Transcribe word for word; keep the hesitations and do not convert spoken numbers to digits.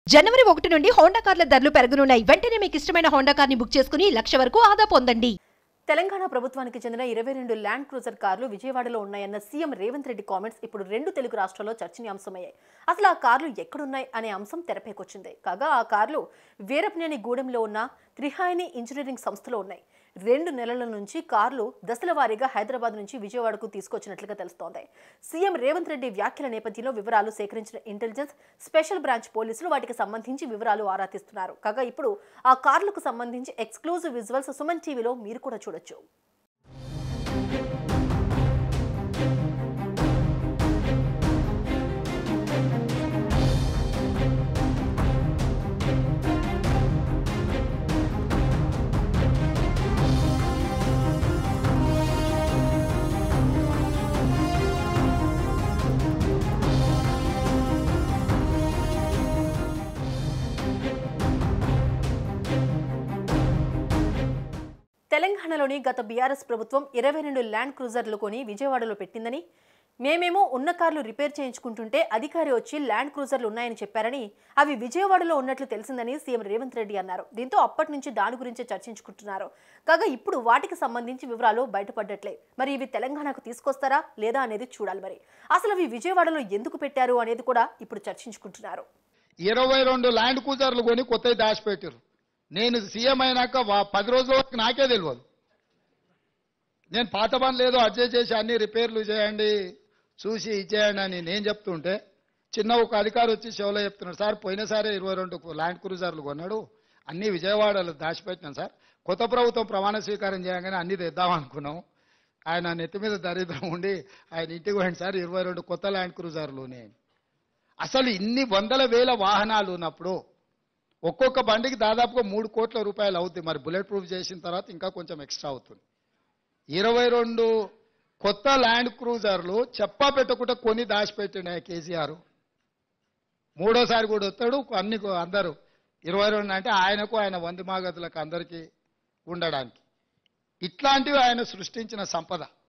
జనవరి ఒకటి నుండి హోండా కార్ల ధరలు పెరగనున్నాయి. వెంటనే మీకు ఇష్టమైన హోండా కార్ని బుక్ చేసుకుని లక్ష వరకు ఆదా పొందండి. తెలంగాణ ప్రభుత్వానికి చెందిన ఇరవై రెండు ల్యాండ్ క్రూజర్ కార్లు విజయవాడలో ఉన్నాయన్న సీఎం రేవంత్ రెడ్డి కామెంట్స్ ఇప్పుడు రెండు తెలుగు రాష్ట్రాల్లో చర్చనీయాంశమయ్యాయి. అసలు ఆ కార్లు ఎక్కడున్నాయి అనే అంశం తెరపైకొచ్చింది. కాగా ఆ కార్లు వీరపనేని గూడెంలో ఉన్న త్రిహాయిని ఇంజనీరింగ్ సంస్థలో ఉన్నాయి. రెండు నెలల నుంచి కార్లు దశల వారీగా హైదరాబాద్ నుంచి విజయవాడకు తీసుకొచ్చినట్లుగా తెలుస్తోంది. సీఎం రేవంత్ రెడ్డి వ్యాఖ్యల నేపథ్యంలో వివరాలు సేకరించిన ఇంటెలిజెన్స్ స్పెషల్ బ్రాంచ్ పోలీసులు వాటికి సంబంధించి వివరాలు ఆరా తీస్తున్నారు. కాగా ఇప్పుడు ఆ కార్లకు సంబంధించి ఎక్స్క్లూజివ్ విజువల్స్ సుమన్ టీవీలో మీరు కూడా చూడొచ్చు. తెలంగాణలోని గత బీఆర్ఎస్ ప్రభుత్వం ఇరవై రెండు ల్యాండ్ క్రూజర్లు కొని విజయవాడలో పెట్టిందని, మేమేమో ఉన్న కార్లు రిపేర్ చేయించుకుంటుంటే అధికారి వచ్చి ల్యాండ్ క్రూజర్లు ఉన్నాయని చెప్పారని, అవి విజయవాడలో ఉన్నట్లు తెలిసిందని సీఎం రేవంత్ రెడ్డి అన్నారు. దీంతో అప్పటి నుంచి దాని గురించి చర్చించుకుంటున్నారు. కాగా ఇప్పుడు వాటికి సంబంధించి వివరాలు బయటపడ్డట్లే. మరి ఇవి తెలంగాణకు తీసుకొస్తారా లేదా అనేది చూడాలి. మరి అసలు అవి విజయవాడలో ఎందుకు పెట్టారు అనేది కూడా ఇప్పుడు చర్చించుకుంటున్నారు. ఇరవై రెండు ల్యాండ్ క్రూజర్లు కొని కొత్తవి దాచిపెట్టారు. నేను సీఎం అయినాక పది రోజుల వరకు నాకే తెలియదు. నేను పాత పని లేదో అడ్జస్ట్ చేసి అన్ని రిపేర్లు చేయండి, చూసి ఇచ్చేయండి అని నేను చెప్తుంటే చిన్న ఒక అధికారి వచ్చి షోలో చెప్తున్నాడు, సార్ పోయినసారి ఇరవై రెండు ల్యాండ్ క్రూజర్లు కొన్నాడు, అన్ని విజయవాడలో దాచిపెట్టినాం సార్, కొత్త ప్రభుత్వం ప్రమాణ స్వీకారం చేయగానే అన్ని తెద్దాం అనుకున్నాం. ఆయన నెత్తి మీద దరిద్రం ఉండి ఆయన ఇంటికి పోయింది సార్, ఇరవై రెండు కొత్త ల్యాండ్ క్రూజర్లు నేను. అసలు ఇన్ని వందల వేల వాహనాలు ఉన్నప్పుడు ఒక్కొక్క బండికి దాదాపుగా మూడు కోట్ల రూపాయలు అవుతుంది. మరి బుల్లెట్ ప్రూఫ్ చేసిన తర్వాత ఇంకా కొంచెం ఎక్స్ట్రా అవుతుంది. ఇరవై రెండు కొత్త ల్యాండ్ క్రూజర్లు చెప్పా పెట్టకుండా కొని దాచిపెట్టిన కేసీఆర్ మూడోసారి కూడా వస్తాడు. అన్ని అందరూ ఇరవై రెండు అంటే ఆయనకు ఆయన వంది మాగతులకు అందరికీ ఉండడానికి. ఇట్లాంటివి ఆయన సృష్టించిన సంపద.